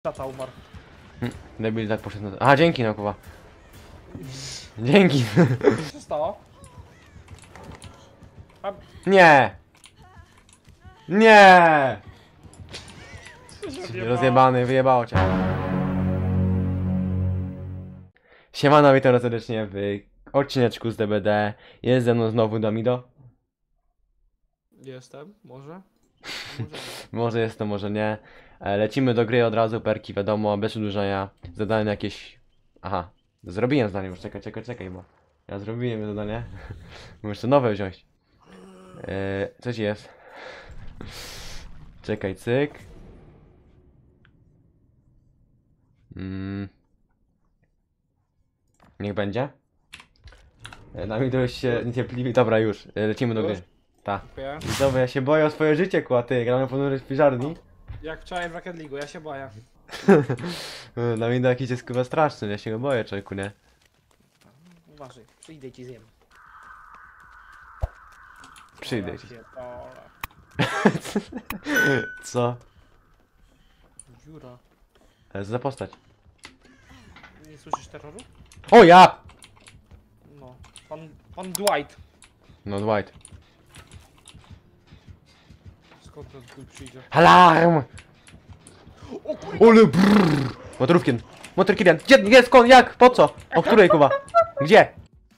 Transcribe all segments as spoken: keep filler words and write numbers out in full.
Tata umarł. Debil tak poszedł na to. Aha, dzięki no Kuba. Dzięki. Co się stało? A... Nie! Nie! Co się odjebało? Rozjebany, wyjebało cię. Siemano, witam serdecznie w odcineczku z D B D. Jest ze mną znowu Damido. Jestem, może? Może nie. Może jest to, może nie. E, Lecimy do gry od razu, perki wiadomo, bez przedłużania. Zadanie jakieś... Aha, zrobiłem zadanie już, czekaj, czekaj, czekaj, bo... Ja zrobiłem zadanie. Muszę nowe wziąć. E, coś jest. Czekaj, cyk. Mm. Niech będzie. E, Damido już się niecierpliwi. Dobra, już, e, lecimy do gry. Tak. Dziękuję. Dobra, ja się boję o swoje życie, kłaty. Gramy ponurę w piżarni. Jak wczoraj w Rocket League, ja się boję. Damido jakiś jest chyba straszny, ja się go boję, człowieku, nie? Uważaj, przyjdę i ci zjem. Przyjdę Ola ci. się, ola. Co? Dziura. Ale co za postać? Nie słyszysz terroru? O ja! No. Pan, pan Dwight. No Dwight. Skąd ten tu przyjdzie? Alarm! O kurwa! Ole brrr! Motorówkiem. Motorkiem. Gdzie? Gdzie? Skąd? Jak? Po co? O której, Kuba? Gdzie?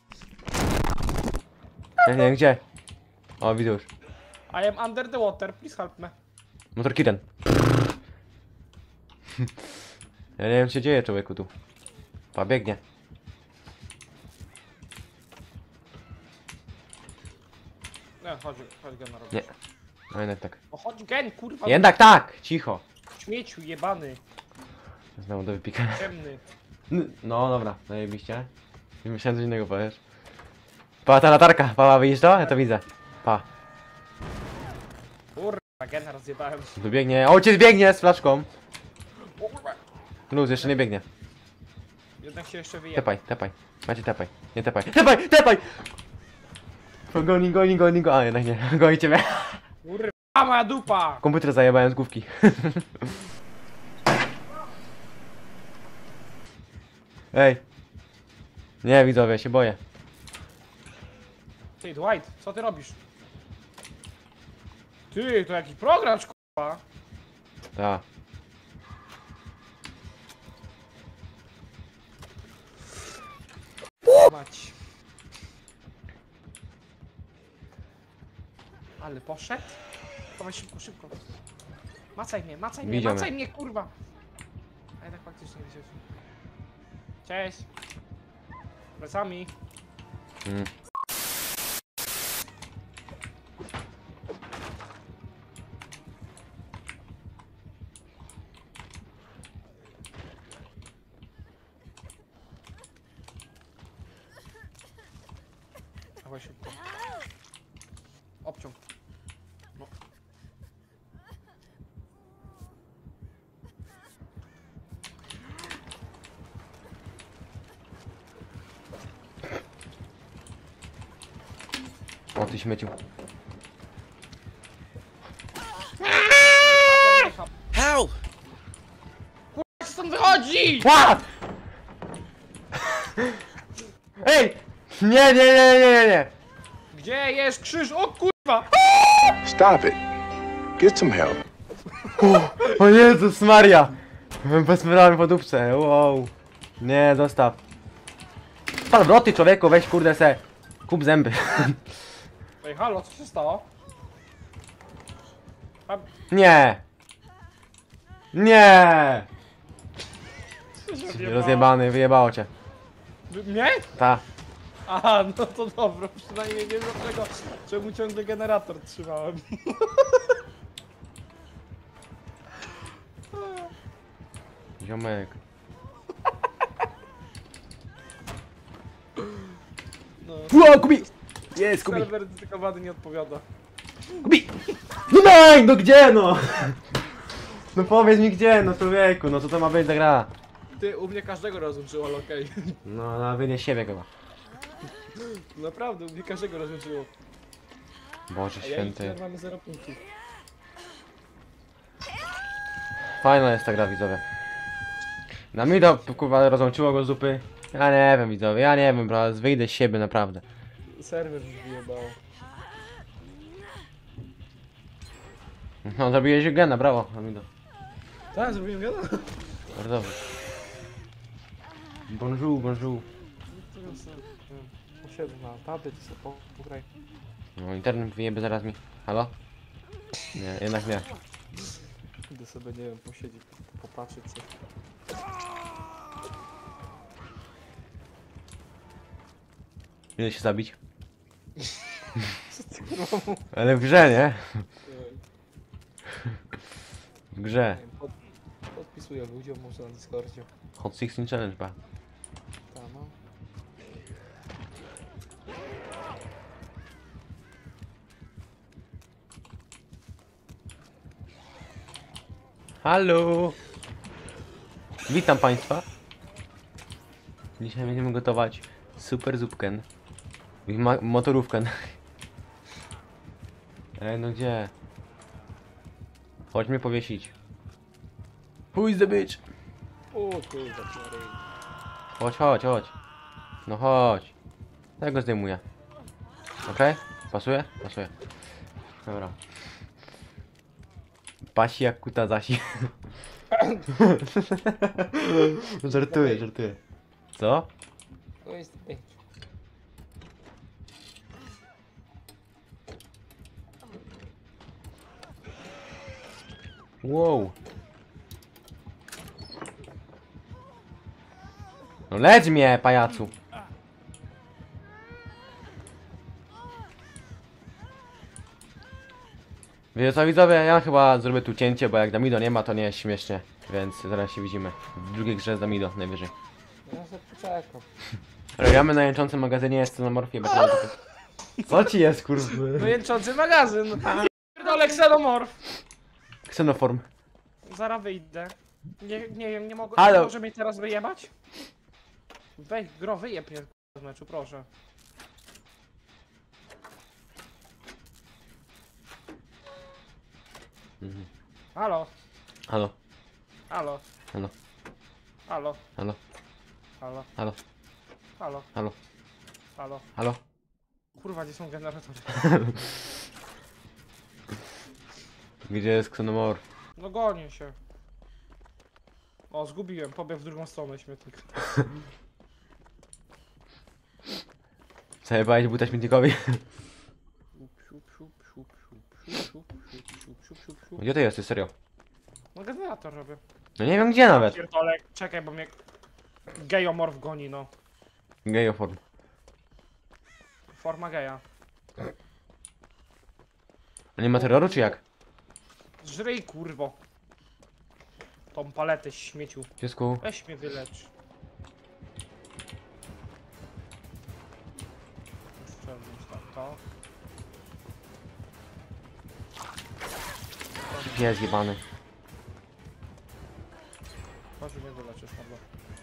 Ja nie wiem gdzie. O, widzę już. I am under the water, please help me. Motorkiren. Ja nie wiem co się dzieje, człowieku, tu. Pa, biegnie. Nie, chodź, chodź gen na rower. Nie. No jednak tak. O, chodź gen, kurwa. Jednak tak! Cicho. Śmieciu, jebany, Znowu do wypikania. ciemny. No dobra, zajebiście. Myślałem coś innego powiesz. Pa, ta latarka, pa, pa, widzisz to? Ja to widzę. Pa. Kurwa, gena rozjebałem. Tu biegnie. Ojciec biegnie z flaszką. O kurwa. Luz, jeszcze nie biegnie. Jednak się jeszcze wyje. Tepaj, tepaj. Macie tepaj. Nie tepaj. Tepaj, tepaj! Goni, goni, goni, go. A jednak nie. Goni ciebie. Kurwa, moja dupa! Komputer zajebałem z główki. Ej. Nie, widzowie, się boję. Ty, Dwight, co ty robisz? Ty, to jaki program, kurwa. Ta. Mać. Ale poszedł? Dawaj szybko, szybko. Macaj mnie, macaj mnie, Widziamy. macaj mnie, kurwa. A jednak faktycznie nie się. Cześć. Plecami. Mm. Dawaj szybko. Obciąg. No. O, ty śmieciu. How? Kurwa, jak stąd wychodzi! Ła! Ej! Nie, nie, nie, nie, nie, nie. Gdzie jest krzyż? O kurwa! Stop it. Get some help. O Jezus Maria! Bezmyrałem po dupce, wow. Nie, zostaw. Pan wroty, człowieku, weź kurde se. Kup zęby. Ej, halo, co się stało? A... Nie! Nie! Co się odjebało? Rozjebany, wyjebało cię. Wy- Mnie? Ta. Aha, no to dobra, przynajmniej wiem dlaczego, czemu ciągle generator trzymałem. Ziomek. No, Ło, Kubi! Jest, Kubi! serwer dedykowany nie odpowiada. Kubi! No daj, no gdzie no? No powiedz mi gdzie, no człowieku, no co to ma być za gra? Ty, u mnie każdego rozłączyło, ale okej. No, na wynie siebie chyba. Naprawdę, u mnie każdego rozłączyło. Boże A ja i święty. mamy zero punktów. Fajna jest ta gra, widzowie. Na mnie to kurwa rozłączyło go z dupy. Ja nie wiem widzowie, ja nie wiem, bro, wyjdę z siebie naprawdę. Serwer już wyjebało. No zrobiłeś gena, brawo, Amido. Tak, zrobiłem wiadomo. Bardzo dobrze. Bonjour, bonjour. Posiedzę na tabie, to sobie po- pograj. No internet wyjebie zaraz mi. Halo? Nie, jednak nie. Idę sobie, nie wiem, posiedzieć, popatrzeć coś. Ile się zabić? Co ty kurwa mówisz? Ale w grze, nie? W grze. Nie wiem, pod, podpisuję ludziom, może na Discordzie. Hot sixteen Challenge, ba. Tam, no. Halo! Witam Państwa. Dzisiaj będziemy gotować super zupkę. I ma motorówkę. Ej, no gdzie? Chodź mnie powiesić. Who is the bitch? O kurwa, czary. Chodź, chodź, chodź. No chodź. Tak go zdejmuję. Okej? Pasuje? Pasuje. Dobra. Pasi jak kuta zasi. Żartuję, żartuję. Co? To jest bitch. Wow. No leć mnie, pajacu. Wiecie co widzowie, ja chyba zrobię tu cięcie, bo jak Damido nie ma, to nie jest śmiesznie. Więc zaraz się widzimy. W drugiej grze z Damido najwyżej. Ja sobie poczekam. Gramy na jęczącym magazynie, jest to na morfie. Co ci jest, kurwa? No jęczący magazyn. Pierdolę ksenomorf. Ksenoform. Zaraz wyjdę. Nie, nie wiem, nie mogę. Halo. Może mnie teraz wyjebać? Weź, gro, wyjeb mnie z meczu, proszę. Mhm. Halo, Halo, halo, halo, halo, halo, halo, halo, halo, halo, halo. halo. Kurwa, gdzie są generatory? Gdzie jest ksenomorf? No gonię się. O, zgubiłem, pobiegł w drugą stronę śmietnika. Zajebałeś buta śmietnikowi? Siup, siup, siup, siup, siup, siup, siup, siup, siup, siup. Gdzie ty jesteś, serio? No generator robię. No nie wiem gdzie nawet. Pierdolę, czekaj, bo mnie gejomorf goni, no. Geoform. Forma geja. A nie ma terroru czy jak? Żryj, kurwo. Tą paletę śmieciu. Piesku. Weź mnie wylecz. Szczelność tam to. Pies jebany. Chodź mnie wyleczysz, dobra.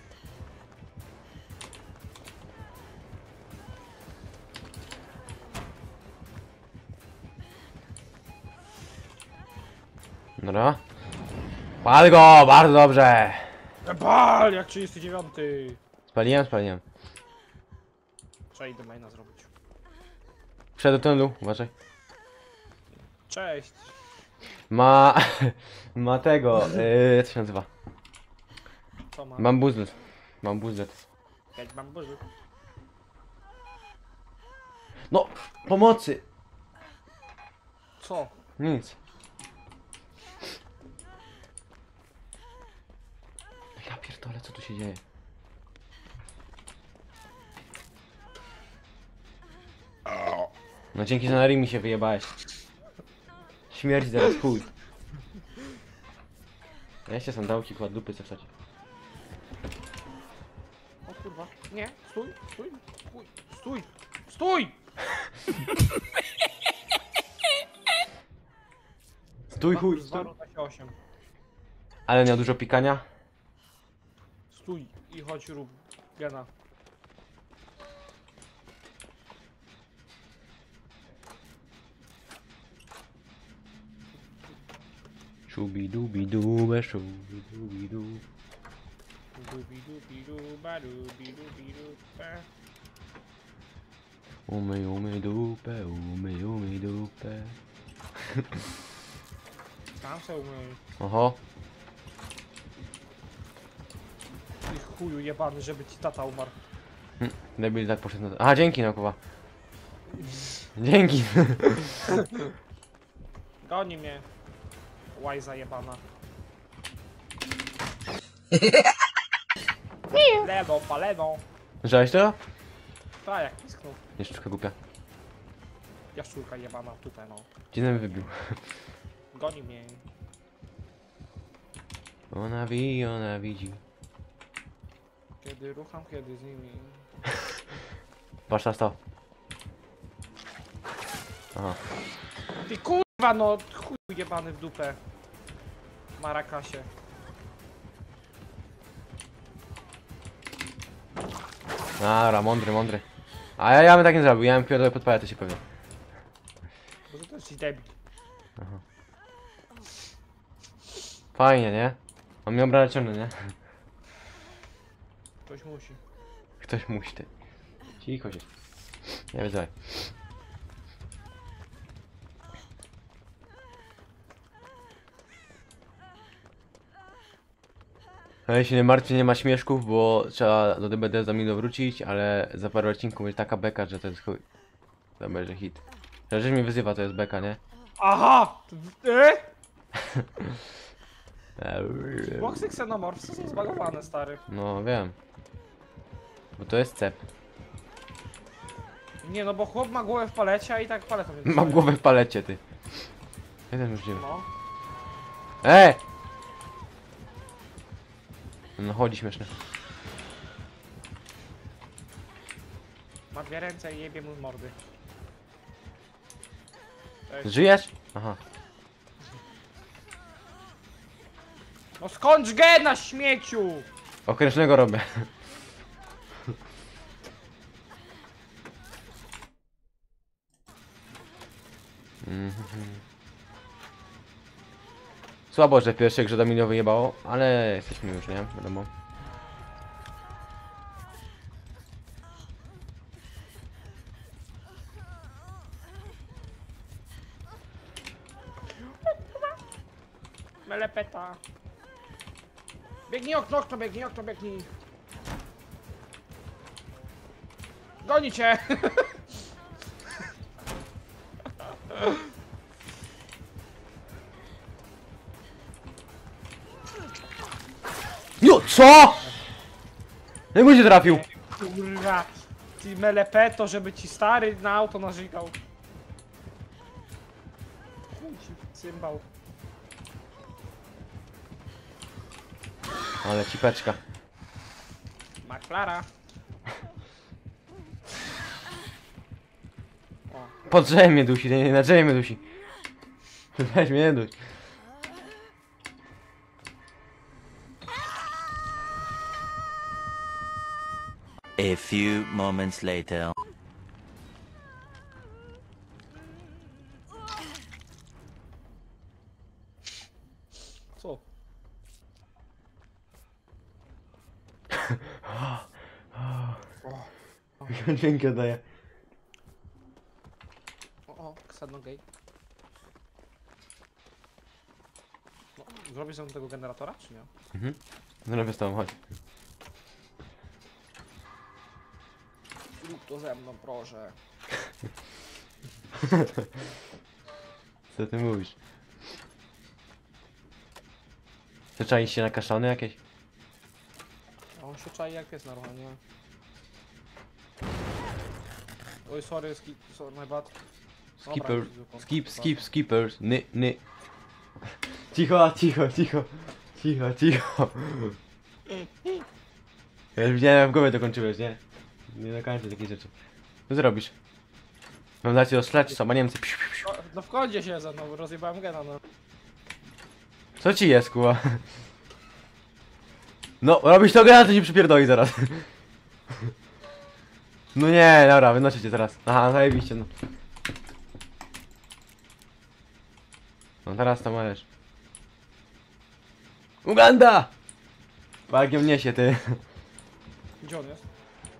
Dobra. Pal go, bardzo dobrze. Bal, jak trzydziesty dziewiąty. Spaliłem, spaliłem. Trzeba idę maina zrobić. Przed do tunelu, uważaj. Cześć. Ma... Ma tego, yy, co się nazywa? Co ma? Mam buzlet. Mam buzlet. Pięć bambuzy. No, pomocy! Co? Nic. Ja pierdolę, co tu się dzieje? No dzięki, że na ring mi się wyjebałeś. Śmierć zaraz, chuj. Weźcie sandałki, kład dupy, co chcecie. O kurwa. Nie, stój, stój, stój, stój, stój! Stój, chuj, stój. dwanaście osiem. Ale miał dużo pikania. Stój i chodź rób gena. Szubi dubi dube, szubi dubi du. Dubi dubi duba dubi dubi duba. Umyj, umyj dupę, umyj, umyj dupę. Tam se umyj. Oho. Ty chuju jebany, żeby ci tata umarł. Hm, Debil tak poszedł na to. Aha, dzięki no kuba. Dzięki. Goni mnie. Łajza jebana. Lewo, pa lewo. Słyszałeś to? Tak, jak pisknął. Jeszcze głupia. Jaszczurka jebana, tutaj no. Dzień wybił. Goni mnie. Ona widzi, ona widzi. Kiedy rucham, kiedy z nimi. Patrz na to. Aha. Ty kurwa no, chuj jebany w dupę. Marakasie. Dobra, mądry, mądry. A ja, ja bym tak nie zrobił, ja bym pierdolę podpalę, to się pewnie. Bo to jest debil. Fajnie, nie? On mnie obrana ciągle, nie? Ktoś musi. Ktoś musi, ty. Cicho się. Nie wyzwaj. No jeśli nie martwię, nie ma śmieszków, bo trzeba do D B D za minutę wrócić, ale za parę odcinków będzie taka beka, że to jest chuj. To będzie hit. Że mnie wyzywa, to jest beka, nie? Aha! Ty? Eee, Boxy Xenomorphs są zbagowane, stary. No wiem. Bo to jest cep. Nie no, bo chłop ma głowę w palecie, a i tak paletą nie Mam dostaje. głowę w palecie, ty. Jeden już dzień. No. E! No chodzi śmieszne. Ma dwie ręce i jebie mu z mordy. Cześć. Żyjesz? Aha. No skończ gena, śmieciu! Okrężnego robię. Mhm. Słabo, że w pierwszej grze Domino wyjebało, ale jesteśmy już, nie? Wiadomo. Melepeta. Biegnij okno, okno, biegnij okno, biegnij. Goni cię! Jo, co?! Jak będzie trafił? Kurwa, ty melepeto, żeby ci stary na auto narzekał. Chuj ci cymbał. Ale cipeczka. McLara. O, Pod drzewem mnie dusi, nie, na drzewie mnie dusi. Weź mnie nie duś. A few moments later. co? Dźwięki oddaję. O, o, Xenogate. No, zrobisz ze mną tego generatora, czy nie? Mhm. Zrobię z tobą, chodź. Rób to ze mną, proszę. Co ty mówisz? Zaczaisz się na kaszany jakieś? A on się czai jak jest na rohanie. Oj, sorry, ski, sorry, my bad. Dobra, Skipper, idź z dupą. skip, skip, skippers, ny, ny. Cicho, cicho, cicho, cicho, cicho. Ja już widziałem, w głowie to kończyłeś, nie? Nie dokończę takich rzeczy. Co zrobisz? Mam dać ci rozstrzelać, co? Ma Niemcy. Psiu, psiu, psiu. No, no w kądzie siedzę, no rozjebałem gena, no. Co ci jest, kuła? No, robisz to gena, to ci przypierdoli zaraz. No nie, dobra, wynoszę cię teraz. Aha, zajebiście, no. No teraz to możesz. Uganda! Jak ją niesie, ty. Gdzie on jest?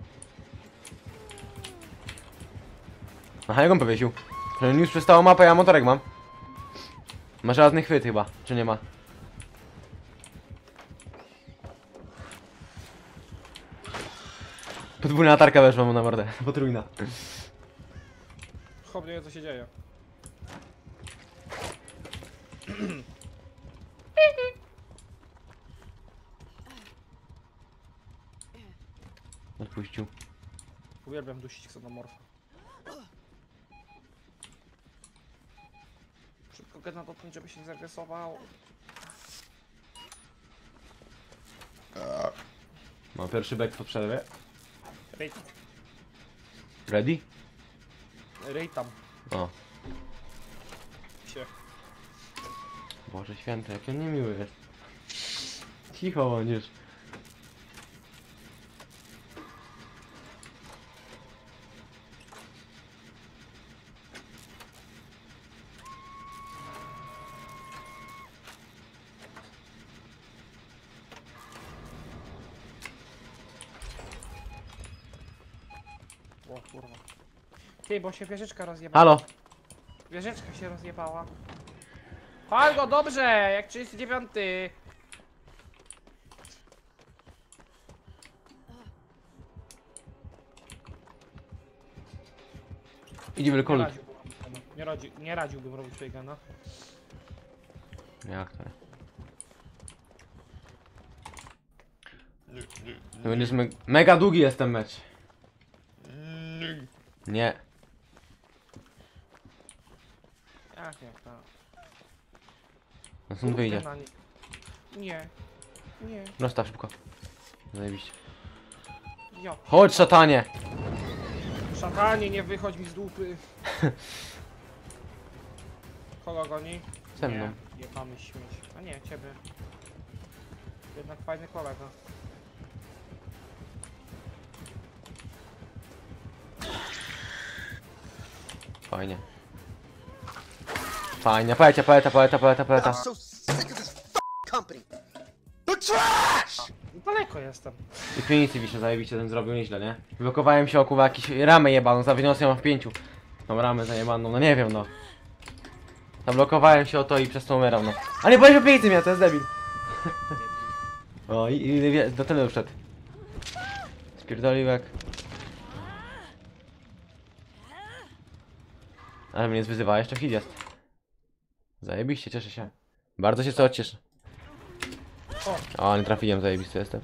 Aha, jak on powiesił? Że już przestało mapę, ja motorek mam. Ma żadnych chwyt chyba, czy nie ma? Podwójna latarka weszła mu na mordę, potrójna. Chłop nie wie co się dzieje. Odpuścił. Uwielbiam dusić ksenomorfa. Szybko go na dotknąć, żeby się nie zagresował. Mam pierwszy back po przerwie. Rej, Ready? rej tam O. się. Boże święty, jak on niemiły jest. Cicho bądź. O kurwa. Ty, bo się wieżyczka rozjebała. Halo? Wieżyczka się rozjebała. Pal go dobrze, jak trzydzieści dziewiąty. Idzie Nie wielkolud. radziłbym, nie, radzi, nie radziłbym robić Fejgana. Jak to? To będzie me mega długi jest ten mecz. Nie. Jak nie, tak. No stąd wyjdzie. Na nie. Nie. Nie. Rozstaw szybko. Zajebiście. Ja. Chodź szatanie! Szatanie, nie wychodź mi z dupy. Kogo goni? Ze mną. Nie, jebany śmieć. A nie, ciebie. Jednak fajny kolega. Fajnie. Fajnie, paleta, paleta, paleta, paleta, paleta. so sick of this f***ing company. The trash! Daleko jestem. I pienicy wiszę, zajebiście ten zrobił nieźle, nie? Blokowałem się około jakiś ramę jebaną, zawyniosłem ją w pięciu. Tą ramę zajebaną, no nie wiem no. Zablokowałem się o to i przez to umieram, no. A nie powiedział pienicy mnie, to jest debil. O i, i wie- do tylu wszedł. Spierdolił jak... Ale mnie zwyzywa, jeszcze hit jest. Zajebiście, cieszę się. Bardzo się co cieszę. O. O, nie trafiłem, zajebisty jestem.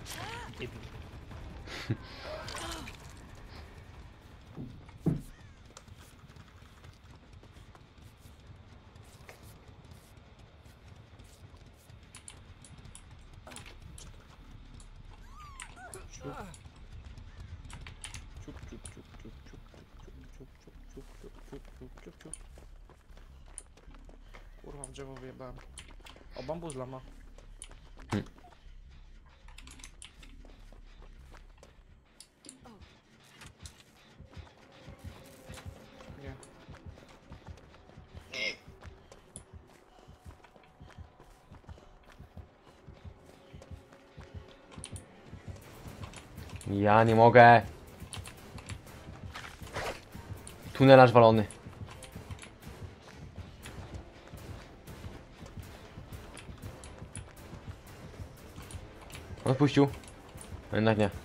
Ciup, ciup, ciup, ciup, ciup, ciup, ciup, ciup, ciup, ciup, ciup, ciup, ciup, ciup. Kurwa, w drzewo wyjebałem. O, bambuzla ma. Nie. Ja nie mogę. Tunelarz walony. Odpuścił. Jednak nie.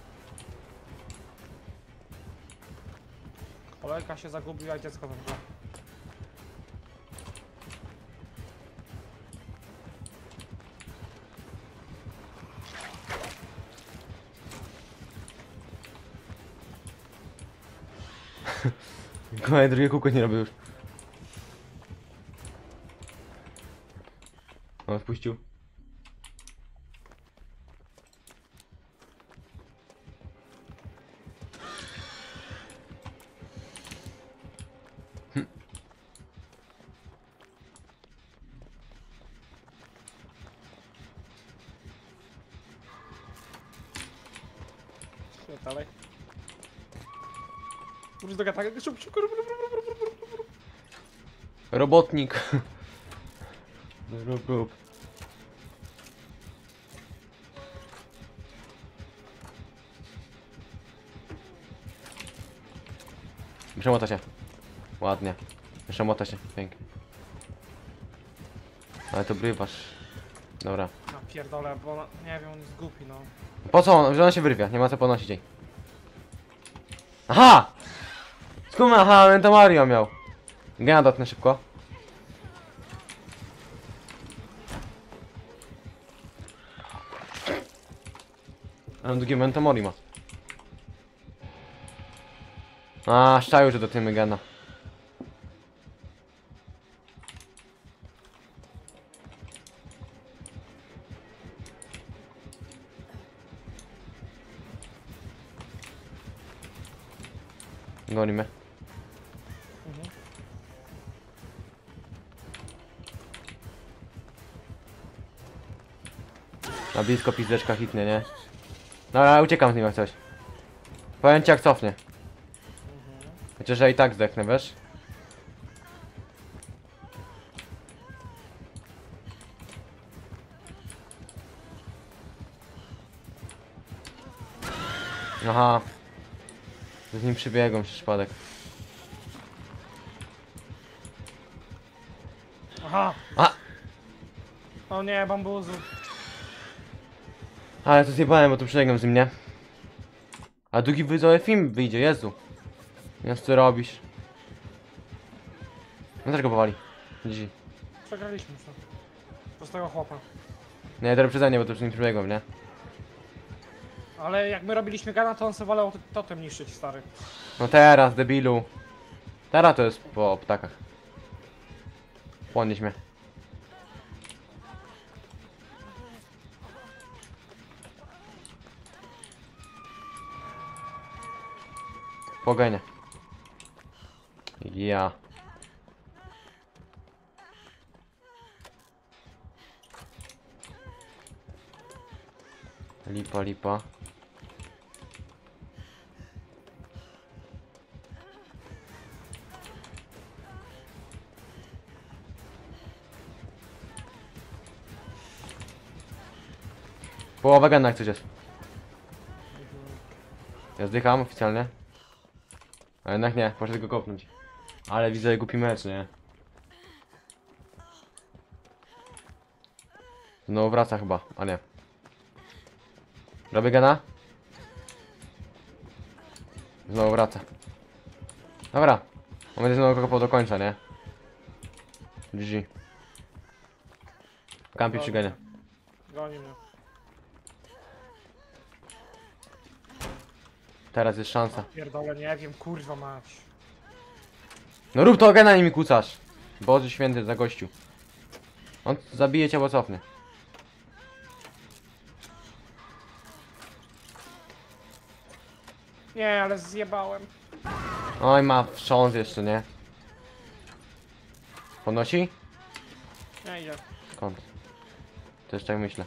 Kolejka się zagubiła, jak dziecko we mgle. Kolejne drugie kółko nie robię już. O, odpuścił. Szybko dalej. Wróć do gata, szybko, szybko, rób, rób, rób, rób, rób, rób, rób. Robotnik. Rób, rób. Przemota się. Ładnie. Przemota się, pięknie. Ale to brywasz. Dobra. No pierdolę, bo ona, nie wiem, on jest głupi, no. Po co on? Że ona się wyrwie, nie ma co podnosić jej. Aha! Skąd? Aha, Menta Mario miał. Gena dotknę szybko. Ale drugie Menta Mori ma. A, szczaju, że dotkniemy Gena. Gonimy. Mhm. Na blisko pizdeczka hitnie, nie? Dobra, uciekam z nim jak coś. Powiem ci jak cofnie. Chociaż ja i tak zdechnę, wiesz? Aha. Z nim przybiegłem przez przypadek. Aha! A! O nie, bambuzu. Ale to zjebałem, bo tu przebiegłem z nim, nie? A drugi widzowy film wyjdzie, Jezu. Więc co ty robisz? No też go powali. Dzisiaj. Przegraliśmy to. To z tego chłopa. Nie, teraz przeze mnie, bo to już z nim przebiegłem, nie? Ale jak my robiliśmy gana, to on sobie wolał totem niszczyć, stary. No teraz, debilu. Teraz to jest po ptakach. Podnieś mnie. Poganie. Ja. Lipa, lipa. Połowa gana jak coś jest. Ja zdycham oficjalnie. A jednak nie, poszedł go kopnąć. Ale widzę głupi mecz, nie? Znowu wraca chyba, a nie. Robię gana? Znowu wraca. Dobra. Mamy znowu kopał do końca, nie? G G. Kampi przy ganie. Goni mnie. Teraz jest szansa. Pierdolę, nie wiem, kurwa mać. No rób to gena i mi kucasz. Boże święty za gościu. On zabije cię, bo cofnie. Nie, ale zjebałem. Oj, ma wstrząs jeszcze, nie? Podnosi? Nie idzie. Skąd? Też tak myślę.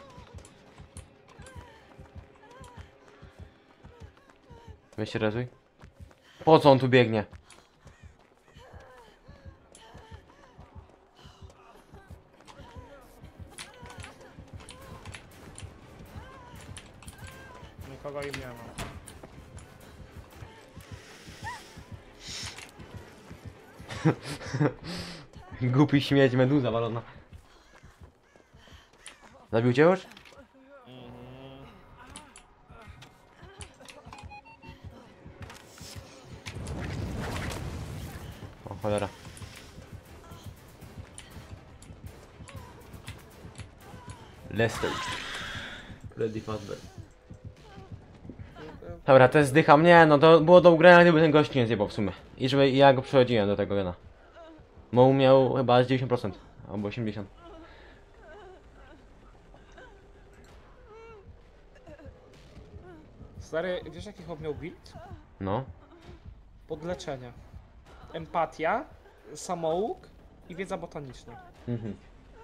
Weź się rezuj. Po co on tu biegnie? Nikogo im nie ma. Głupi śmieć, meduza walona. Zabił cię już? O cholera. Lester. Freddy Fazbear. Dobra, to zdycham. Nie, no to było do ugrania, gdyby ten gość nie zjebał w sumie. I żeby ja go przechodziłem do tego gena. Bo miał chyba z dziewięćdziesiąt procent. Albo osiemdziesiąt procent. Stary, wiesz jaki chłop miał build? No. Podleczenie. Empatia, samouk i wiedza botaniczna. Mhm.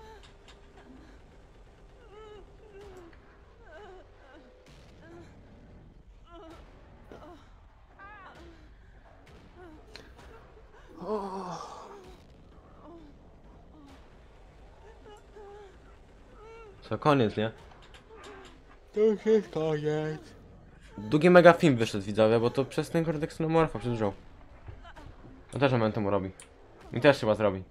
Co, koniec, nie? To już jest koniec. Długi mega film wyszedł, widzowie, bo to przez ten kodeks xenomorfa przedłużał. On też momentum robi. Mi też chyba zrobi.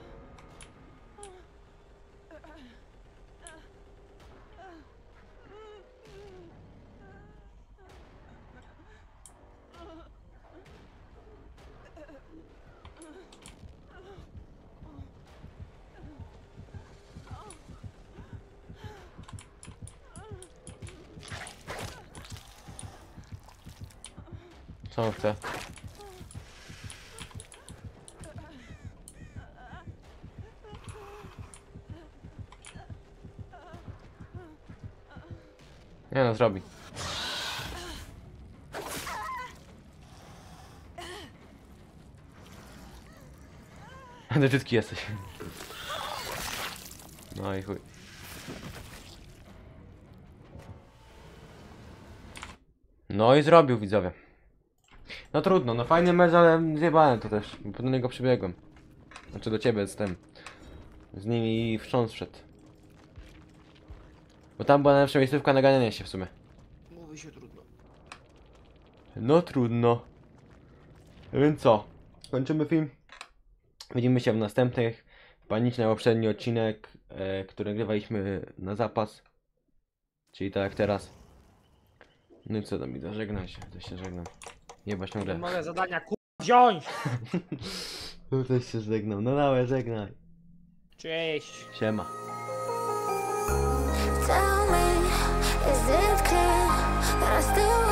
Co on chce? Nie no, zrobi. Ty brzydki jesteś. No i chuj. No i zrobił, widzowie. No trudno, no fajny mecz, ale zjebałem to też, bo do niego przybiegłem. Znaczy do ciebie z tym. Z nimi wstrząs wszedł. Bo tam była najlepsza miejscówka na ganianie się w sumie. Mówi się trudno. No trudno. Więc co? Kończymy film. Widzimy się w następnych. Paniczny poprzedni odcinek, e, który nagrywaliśmy na zapas. Czyli tak jak teraz. No i co tam, widzę, żegnaj się, to się żegnam. Jebać tą Nie grę. mogę zadania ku... wziąć! No też się żegnam, no dawaj, żegnaj. Cześć! Siema. Tell me, is it clear that I still